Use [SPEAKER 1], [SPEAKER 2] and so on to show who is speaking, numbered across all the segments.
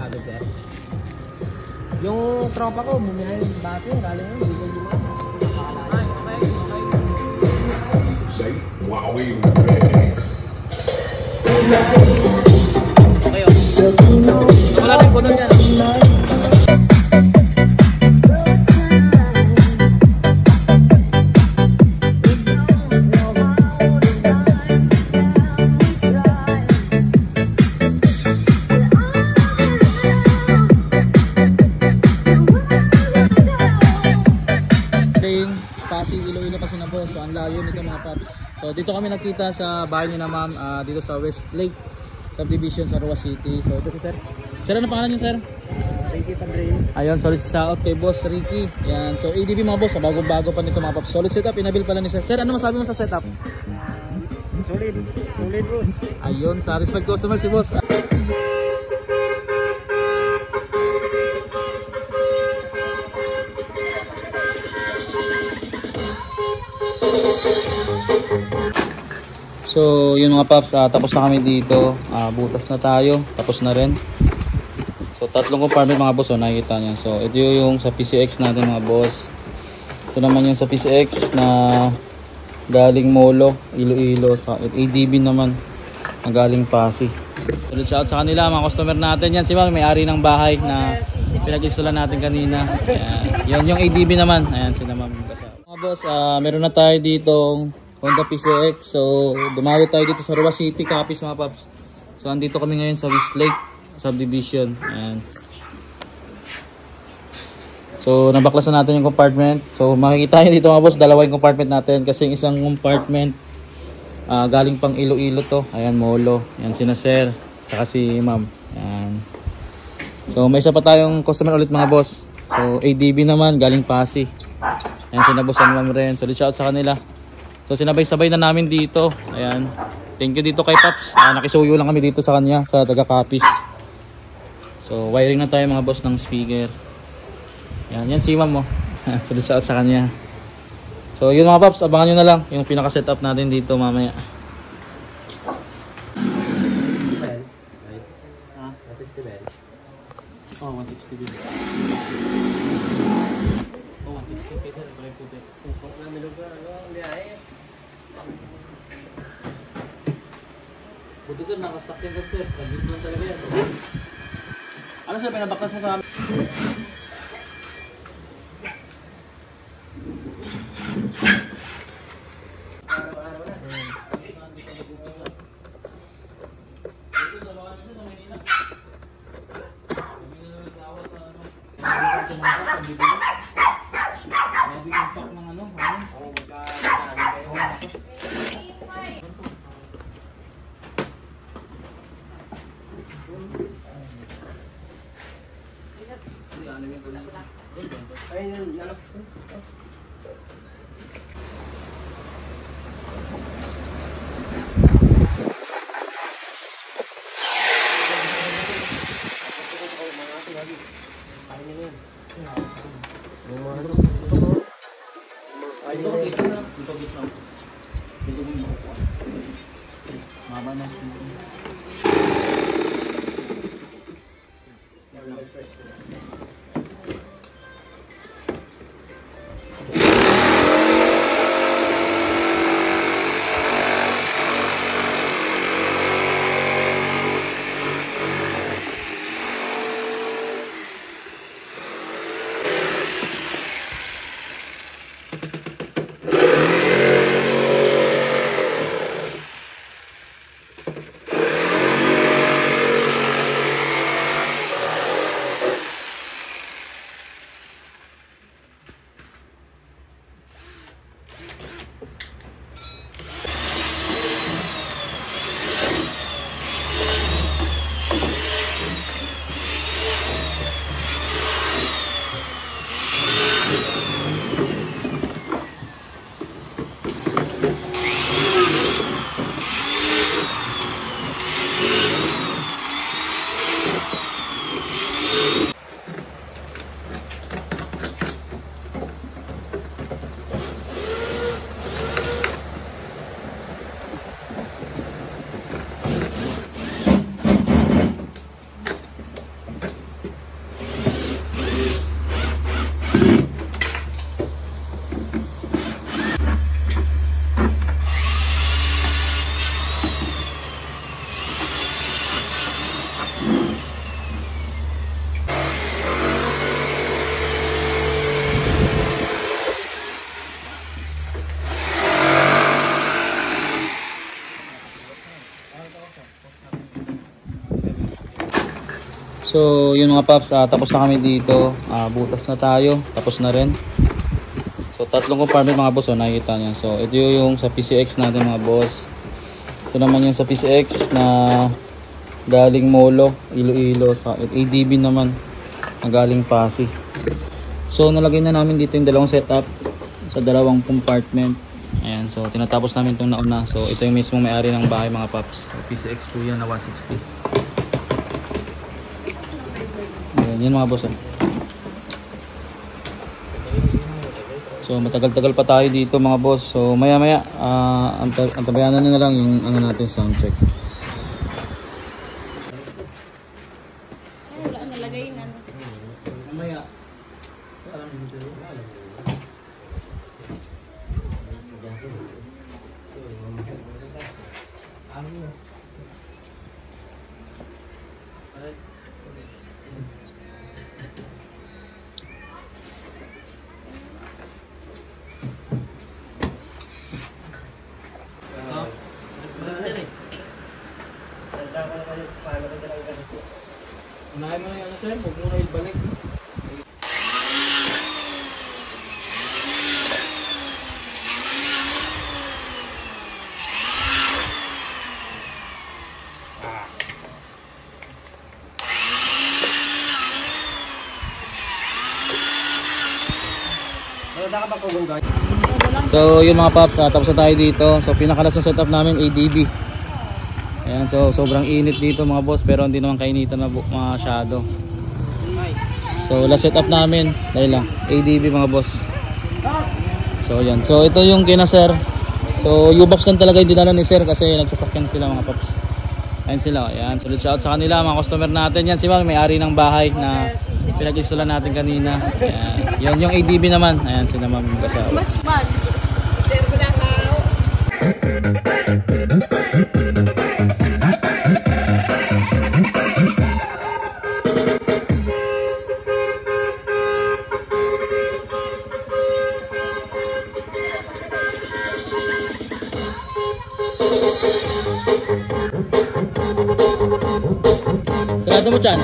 [SPEAKER 1] natin, sir. Yung tropa ko, bumiyahin dati, galing yun, hindi ko lumaan. Ay, okay.
[SPEAKER 2] Say, wow, we
[SPEAKER 1] okay, wala rin puno dyan. Pasig, Iloilo kasi na po. So ang layo nito mga paps. So dito kami nakita sa bahay niya na ma'am, dito sa Westlake Subdivision sa Roa City. So ito si sir. Sir, ano pangalan niyo, sir?
[SPEAKER 3] Ricky Padre.
[SPEAKER 1] Ayun, solid shout kay boss Ricky. Yan. So ADB mga boss, bago-bago pa nito mga paps. Solid setup, inabil pala ni sir. Sir, ano masabi mo sa setup?
[SPEAKER 3] Solid. Solid, boss.
[SPEAKER 1] Ayun, satisfied customer si boss. So yun mga paps, tapos na kami dito, butas na tayo, tapos na rin. So tatlong compartment mga boss, nakikita nyo. So ito yung sa PCX natin mga boss. Ito naman yung sa PCX na galing Molo, Iloilo. Sa ADB naman na galing Pasig. So shout sa kanila mga customer natin. Yan si Ma'am, may-ari ng bahay na pinag-installa natin kanina. Yan yung ADB naman. Ayan sila Ma'am. Mga boss, meron na tayo ditong Honda PCX. So dumayo tayo dito sa Roa City, Capiz mga paps. So andito kami ngayon sa Westlake Subdivision. Ayan. So nabaklasan natin yung compartment. So makikita nyo dito mga boss, dalawa yung compartment natin. Kasi yung isang compartment galing pang Iloilo to. Ayan, Molo. Ayan sina sir, saka si ma'am. Ayan. So may isa pa tayong customer ulit mga boss. So ADB naman galing Pasig. Ayan sina boss and ma'am rin. So shout sa kanila. So sinabay-sabay na namin dito. Ayan. Thank you dito kay Paps. Nakisuyo lang kami dito sa kanya sa taga Capiz. So wiring na tayo mga boss ng speaker. Ayan, yan si ma'am mo. So sa kanya. So yun mga Paps, abangan nyo na lang yung pinaka-setup natin dito mamaya. Oh, 160 din. Oh, 160 kita. Balik po din. Buti sir, nakasakyan ko sir. Pag-git lang talaga yan. Ano sir, pinabaklas mo sa amin? Araw-araw na. So yun mga paps, tapos na kami dito. Butas na tayo, tapos na rin. So tatlong compartment mga boss, nakikita nyo. So ito yung sa PCX natin mga boss. Ito naman yung sa PCX na galing Molo, Iloilo. Sa ADB naman na galing Pasig. So nalagay na namin dito yung dalawang setup sa dalawang compartment. Ayan, so tinatapos namin itong nauna. So ito yung mismo may-ari ng bahay mga paps. So, PCX po yan na 160. Ayan, yun mga boss. So matagal-tagal pa tayo dito mga boss. So maya-maya antabayanan na lang yung ano natin sound check.
[SPEAKER 2] Wala nalagay na.
[SPEAKER 1] Mamaya. Unahin mo na yan sir, huwag mo na ibalik. So yun mga paps, tapos na tayo dito. So pinakalas na setup namin ADB. Ayan, so sobrang init dito mga boss, pero hindi naman kainitan na masyado. So last setup namin, dahil lang ADB mga boss. So yan, so ito yung kina sir. So U-box lang talaga yung dinala ni sir kasi nagsasakyan sila mga paps. Ayan sila, ayan, solid shout sa kanila mga customer natin. Yan si ma'am, may-ari ng bahay na pinag-install natin kanina. Ayan, yan yung ADB naman. Ayan sila ma'am yung kasama.
[SPEAKER 2] Sir, wala ka.
[SPEAKER 1] Sarado mo dyan.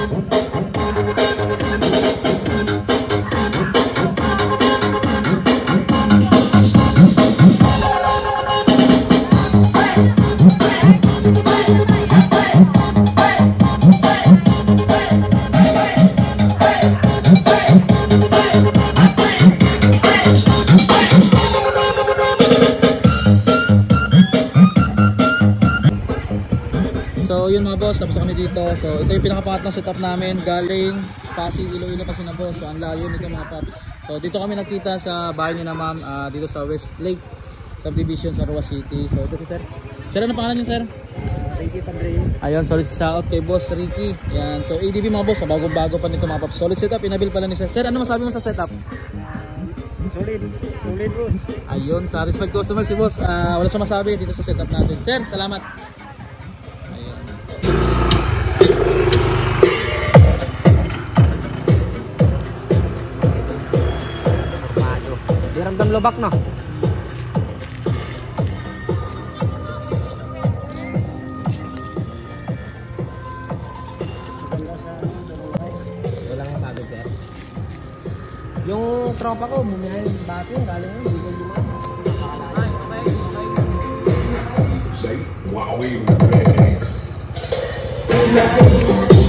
[SPEAKER 1] So yun mga boss, tapos kami dito. So ito yung pinakapangatlong setup namin. Galing Pasig, Iloilo kasi na boss. So ang layo nito mga paps. So dito kami nakita sa bahay ni na ma'am, dito sa Westlake Subdivision sa Roa City. So ito si sir. Sir, ano pangalan niyo sir?
[SPEAKER 3] Ricky Padrin.
[SPEAKER 1] Ayun, solid shout kay boss Ricky. Yan. So ADB mga boss, bago-bago pa nito mga paps. Solid setup, inabil pala ni sir. Sir, ano masabi mo sa setup?
[SPEAKER 3] Solid boss.
[SPEAKER 1] Ayun, satisfied customer si boss. Wala siya masabi dito sa setup natin. Sir, salamat. Ayun.
[SPEAKER 3] Di ramdam lobak no? Walang mapagod sir. Yung tropa ko, bumiyahin dati, galing yun, hindi ko
[SPEAKER 4] Say, wow, we